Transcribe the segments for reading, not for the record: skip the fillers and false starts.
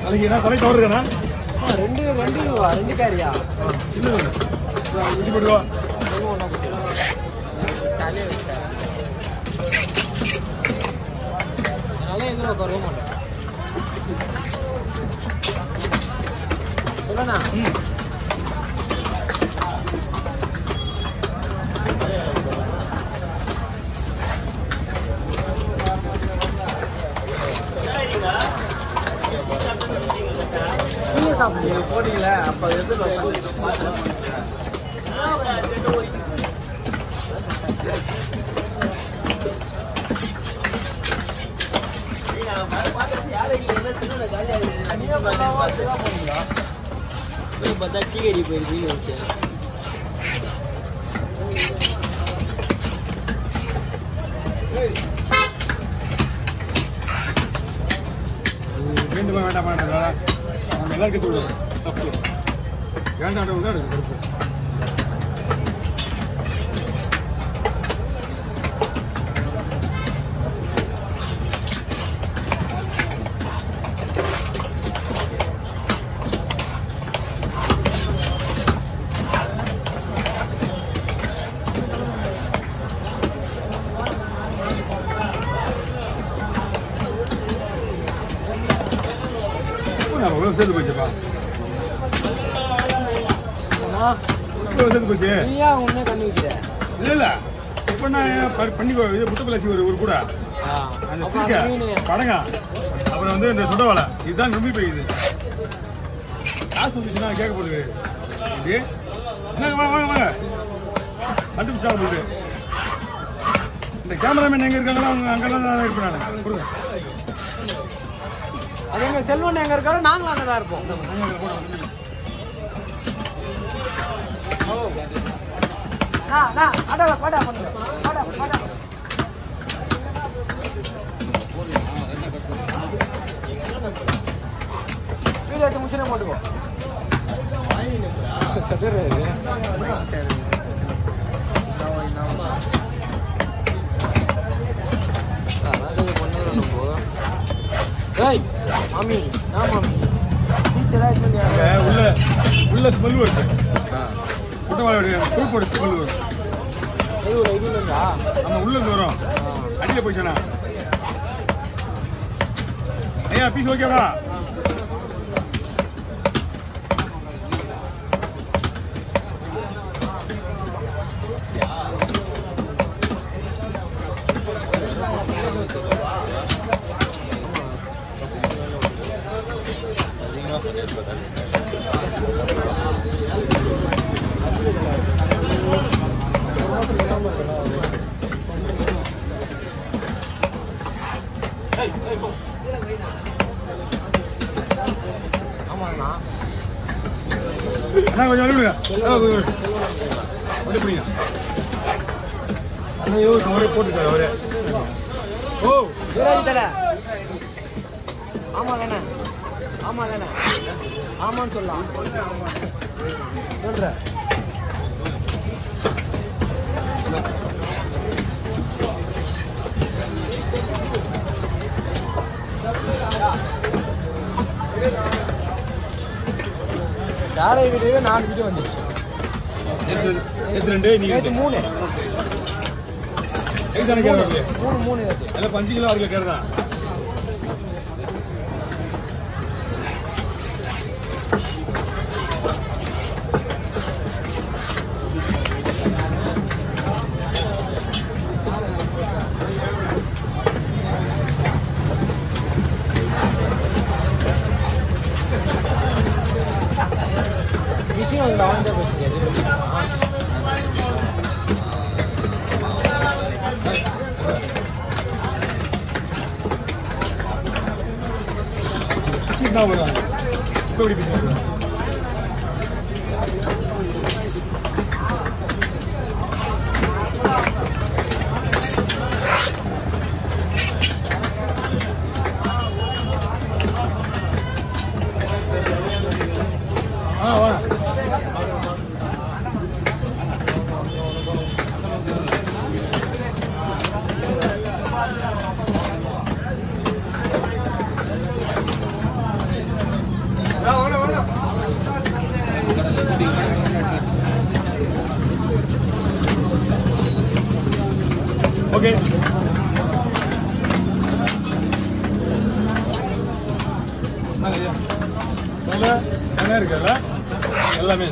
அதுக்கு என்ன தலை கவர் இருக்கானா? ரெண்டு கேரியா இல்லை ஊற்றி போடுவா. ஒன்றா போட்டுருவா தலையை வச்சுட்டேன். அதனால எங்கே உட்காரவே மாட்டேன். சொல்லண்ணா சாப்பிடுங்க போட்டீங்களே அப்போ எது பார்த்தா டீ போயிருக்கீங்க வச்சு வேண்டுமா வேண்டாமா எல்லாருக்கும் தூடுவோம் தப்பு வேண்டாம் தான் இருக்கு கருப்பு. சேர்த்து போச்சுப்பா சேர்த்து போச்சு. நீயா உன்னே கண்ணு வைக்கிற? இல்லை இல்லை இப்போ நான் பண்ணி இது முட்டப்பலாசி ஒரு கூட அந்த படங்க அப்புறம் வந்து இந்த சுடவாலை இதுதான் நம்பி போயிடுது. காசு வந்துச்சுன்னா கேட்க போடுது இது என்னங்க வாங்க வாங்க கண்டு ஸ்டாப் போட்டு இந்த கேமராமேன் எங்கே இருக்காங்களோ அவங்க அங்கெல்லாம் தான் இருப்பேன் நான் கொடுங்க. அது எங்க செல்வன் எங்க இருக்காரோ நாங்களும் அங்கே தான் இருப்போம். வீடு முடிச்சுனே போட்டுக்கோ. மாமி நான் மாமி உள்ள ஸ்மெல் வருது. முட்டவாழையோட குழுப்போட ஸ்மெல் வரும். நம்ம உள்ள இருந்து வரும். அடியில் போயிச்சானா ஐயா பீஸ் ஓகேவா? கொஞ்சம் விடுங்க பிடிங்க. அவரே போட்டுட்டாரு அவரே. ஓ ஆமா தானே ஆமா தானே ஆமான்னு சொல்லலாம் சொல்ற. யாரை வீடியோ 4 வீடியோ வந்துச்சு. நேற்று 3 எல்லாம் 5 கிலோ 6 கிலோ கேர் தான். விஷயம் வந்து அவன் தான் பேசுங்க. சின்ன வருவாங்க எப்படி பேசுவாங்க? வா ஓகே நல்லா இருக்குல்ல எல்லாமே.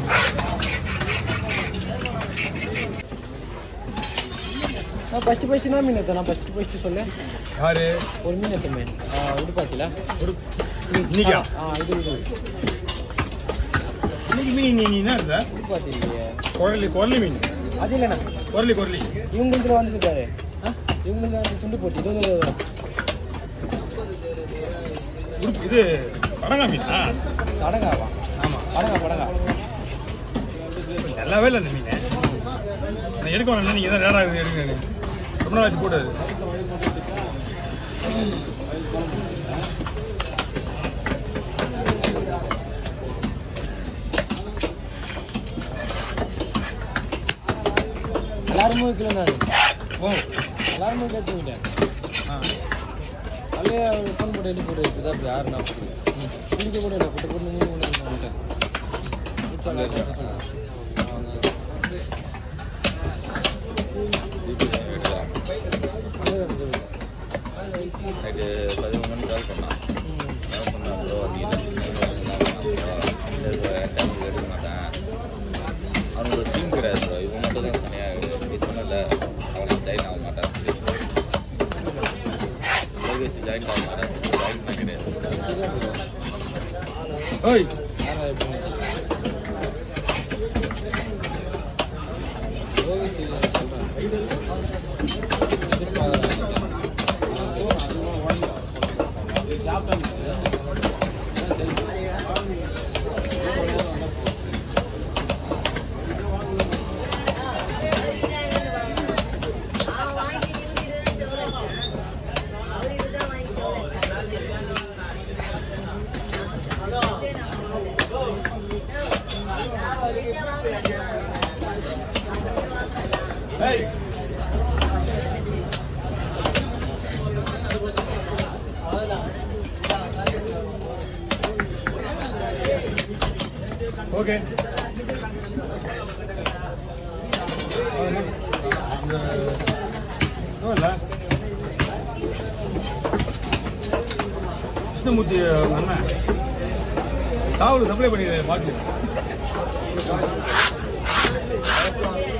ஃபர்ஸ்ட் என்ன மீன் எடுத்தேன்? நான் ஃபர்ஸ்ட் சொல்லு. யாரு? ஒரு மீன் எடுத்தமே. இது பார்த்தீங்களா? இன்னைக்கா? இது இன்னைக்கு மீன் என்ன இருந்தா? இது பார்த்தீங்க? குரலி மீன். அது இல்லைண்ணா, குரலி இவங்க இதில் வந்துருக்காரு. இவங்க துண்டு போட்டு இது படங்கா மீனா? படகாவா? ஆமா, படகா. நல்லாவே இல்லை அந்த மீன். நான் எடுக்க வேணாம், நீங்க தான் ரேரா எடுங்க. ரொம்ப நாள் வச்சு போட்டது. எல்லாருமே வைக்கல நான். ஓ, எல்லாருமே கேட்டுக்கிட்டேன். அல்லே ஃபோன் போட்டு எடுத்து போட்டு இருக்குது. அப்படி யாரு நான் குளிக்க கூட இல்லை. குட்டை போட்டு மூணு பண்ணிட்டேன். நைட்டு 11 மணிக்கு கால் பண்ணான். ப்ரோ டைமுக்கு எடுக்க மாட்டேன். அவனுக்கு ஒரு டீம் கிடையாது ப்ரோ. இவன் மட்டும் தான் தனியாக இப்படி சொன்னல. அவனுக்கு ஜாயின் ஆக மாட்டான். ஜாயின் ஆக மாட்டான். ஜாயின் பண்ண கிடையாது. ஓய் hey. Okay. கிருஷ்ணமூர்த்தி அண்ணன் சாவுக்கு சப்ளை பண்ணிடுறேன் பாட்டு.